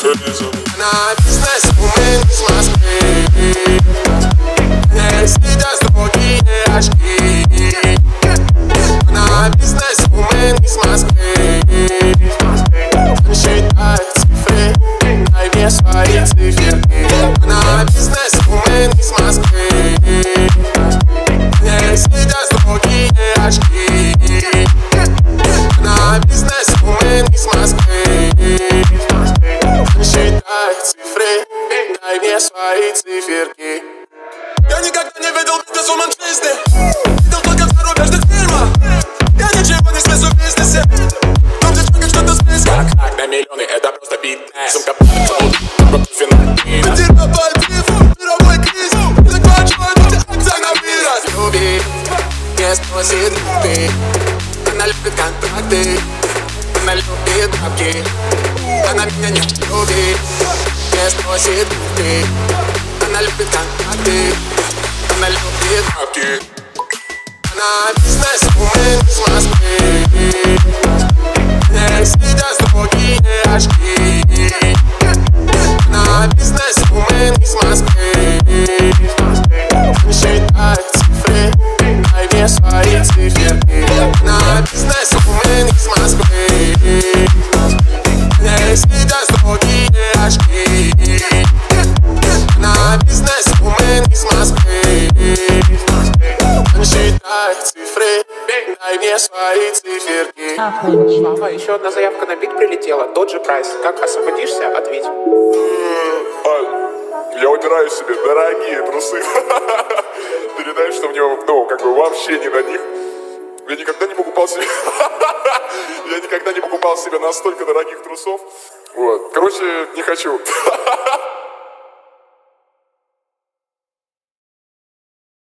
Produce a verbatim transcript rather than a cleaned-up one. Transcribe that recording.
На бизнес-вумен из Москвы, не сидят строгие очки. На бизнес-вумен из Москвы, считает цифры, дай мне свои циферки. На бизнес-вумен из Москвы, не сидят строгие очки. На бизнес-вумен из Москвы, считай цифры, дай мне свои циферки. Я никогда не видел бизнес-вумен в жизни, видел только в зарубежных фильмах. Я ничего не смесу в бизнесе, но девчонка что-то списка. Как на миллионы, это просто битная сумка, потом финальный. Потерял пальцев, мировой квиз, и заканчиваю эти акции на вирус. Любит, не спросит ты, она любит контракты, она любит бабки. Она меня не любит, не спросит ты. Она любит контакты, она любит бабки. Она бизнес-вумен из Москвы, не сидят строгие очки. Она бизнес-вумен из Москвы, считает цифры, дай мне свои циферки. Она бизнес-вумен из Москвы, не сидят строгие очки. На бизнес-вумен из Москвы, считай цифры, дай мне свои циферки. Мама, еще одна заявка на бит прилетела. Тот же прайс. Как освободишься? Ответь. Я убираю себе дорогие трусы. Передай, что мне, ну, как бы вообще не на них. Я никогда не покупал себе... Я никогда не покупал себе настолько дорогих трусов. Вот. Короче, не хочу.